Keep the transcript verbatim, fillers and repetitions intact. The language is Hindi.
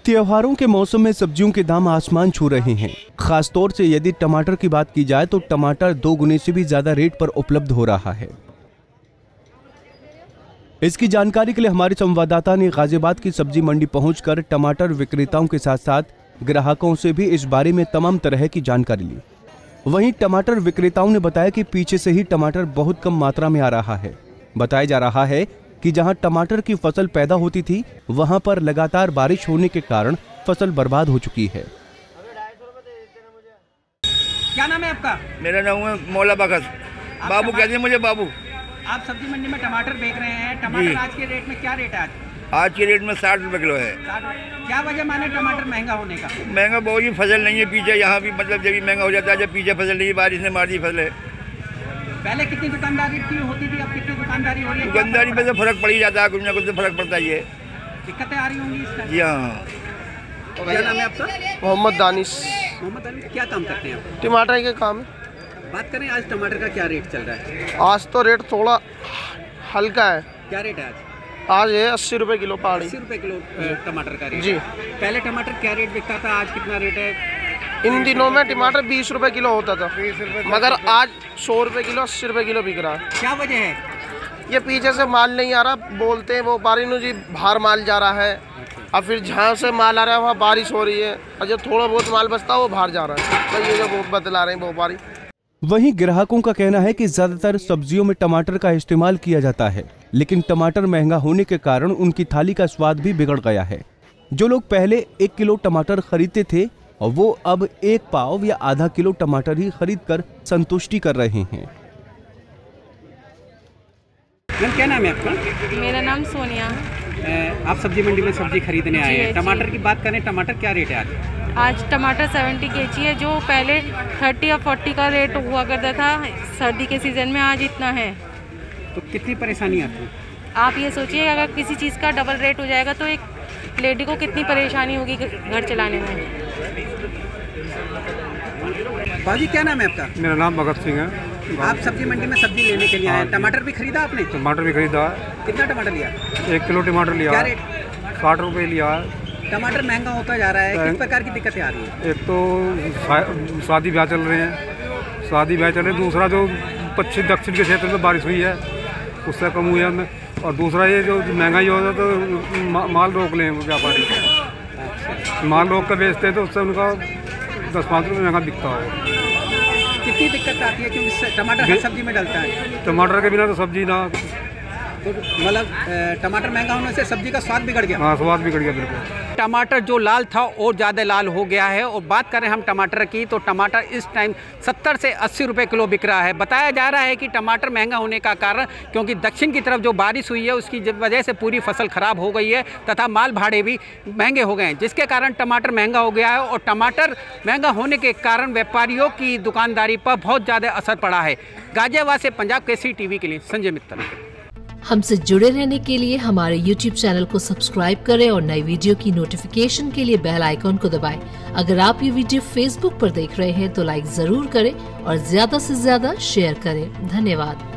त्योहारों के मौसम में सब्जियों के दाम आसमान छू रहे हैं। खासतौर से यदि टमाटर की बात की जाए तो टमाटर दो गुने से भी ज्यादा रेट पर उपलब्ध हो रहा है। इसकी जानकारी के लिए हमारे संवाददाता ने गाजियाबाद की सब्जी मंडी पहुंचकर टमाटर विक्रेताओं के साथ साथ ग्राहकों से भी इस बारे में तमाम तरह की जानकारी ली। वहीं टमाटर विक्रेताओं ने बताया कि पीछे से ही टमाटर बहुत कम मात्रा में आ रहा है। बताया जा रहा है कि जहां टमाटर की फसल पैदा होती थी वहां पर लगातार बारिश होने के कारण फसल बर्बाद हो चुकी है। क्या नाम है आपका? मेरा नाम है मौला बखश। बाबू कहते हैं मुझे बाबू। आप सब्जी मंडी में टमाटर बेच रहे हैं। टमाटर आज के रेट में क्या रेट है? आज आज के रेट में साठ रुपए किलो है। क्या वजह माने टमाटर महंगा होने का? महंगा बहुत ही फसल नहीं है पीछे, यहाँ भी मतलब जब भी महंगा हो जाता है, जब पीछे फसल नहीं है, बारिश ने मार दी फसल। पहले कितनी दुकानदारी की होती थी, अब कितनी दुकानदारी हो रही है? दुकानदारी में तो फर्क पड़ ही जाता है, कुछ ना कुछ तो फर्क पड़ता ही है। दिक्कतें आ रही होंगी इस टाइम? जी हाँ। क्या नाम है आपका? मोहम्मद दानिश। मोहम्मद दानिश, क्या काम करते हैं आप? टमाटर के काम है। बात करें आज टमाटर का क्या रेट चल रहा है? आज तो रेट थोड़ा हल्का है। क्या रेट है आज? आज है अस्सी रुपए किलो पहाड़ी। अस्सी रुपए किलो टमाटर का रेट जी। पहले टमाटर क्या रेट बिकता था, आज कितना रेट है? इन दिनों में टमाटर बीस रुपए किलो होता था, मगर आज सौ रुपए किलो अस्सी रुपए किलो बिक रहा है। क्या वजह है? ये पीछे से माल नहीं आ रहा, बोलते हैं वो बारी जी बाहर माल जा रहा है, और फिर जहाँ से माल आ रहा है वहाँ बारिश हो रही है, और जो थोड़ा बहुत माल बचता है वो बाहर जा रहा है। तो ये जो बदला रहे हैं वो बारी। वहीं ग्राहकों का कहना है कि ज्यादातर सब्जियों में टमाटर का इस्तेमाल किया जाता है, लेकिन टमाटर महंगा होने के कारण उनकी थाली का स्वाद भी बिगड़ गया है। जो लोग पहले एक किलो टमाटर खरीदते थे और वो अब एक पाव या आधा किलो टमाटर ही खरीदकर संतुष्टि कर रहे हैं। क्या नाम है आपका? मेरा नाम सोनिया। आप सब्जी मंडी में सब्जी खरीदने आए हैं। टमाटर की बात करें, टमाटर क्या रेट है आज? आज टमाटर सत्तर केजी है, जो पहले तीस या चालीस का रेट हुआ करता था सर्दी के सीज़न में, आज इतना है। तो कितनी परेशानी आती है? आप ये सोचिए अगर किसी चीज़ का डबल रेट हो जाएगा तो एक लेडी को कितनी परेशानी होगी घर चलाने में। बाजी, क्या नाम है आपका? मेरा नाम भगत सिंह है। आप सब्जी मंडी में सब्जी लेने के लिए आए हैं। टमाटर भी खरीदा आपने? टमाटर भी खरीदा। कितना टमाटर लिया? एक किलो टमाटर लिया। क्या रेट? साठ रुपये लिया। टमाटर महंगा होता जा रहा है, किस प्रकार की दिक्कतें आ रही है? एक तो शादी ब्याह चल रहे हैं, शादी ब्याह चल रहे हैं। दूसरा जो पश्चिम दक्षिण के क्षेत्र में बारिश हुई है उससे कम हुई है हमें, और दूसरा ये जो महंगाई हो जाए तो मा, माल रोक लें व्यापारी। माल रोक कर बेचते हैं तो उससे उनका दस पाँच रुपये महंगा बिकता है। कितनी दिक्कत आती है क्योंकि टमाटर हर सब्जी में डलता है? टमाटर के बिना तो सब्जी ना, तो मतलब टमाटर महंगा होने से सब्जी का स्वाद बिगड़ गया। हाँ, स्वाद बिगड़ गया बिल्कुल। टमाटर जो लाल था और ज़्यादा लाल हो गया है। और बात करें हम टमाटर की तो टमाटर इस टाइम सत्तर से अस्सी रुपए किलो बिक रहा है। बताया जा रहा है कि टमाटर महंगा होने का कारण क्योंकि दक्षिण की तरफ जो बारिश हुई है उसकी वजह से पूरी फसल खराब हो गई है तथा माल भाड़े भी महंगे हो गए हैं, जिसके कारण टमाटर महंगा हो गया है। और टमाटर महंगा होने के कारण व्यापारियों की दुकानदारी पर बहुत ज़्यादा असर पड़ा है। गाजियाबाद से पंजाब केसरी टीवी के लिए संजय मित्तल। हमसे जुड़े रहने के लिए हमारे यूट्यूब चैनल को सब्सक्राइब करें और नई वीडियो की नोटिफिकेशन के लिए बेल आइकॉन को दबाएं। अगर आप ये वीडियो फेसबुक पर देख रहे हैं तो लाइक जरूर करें और ज्यादा से ज्यादा शेयर करें। धन्यवाद।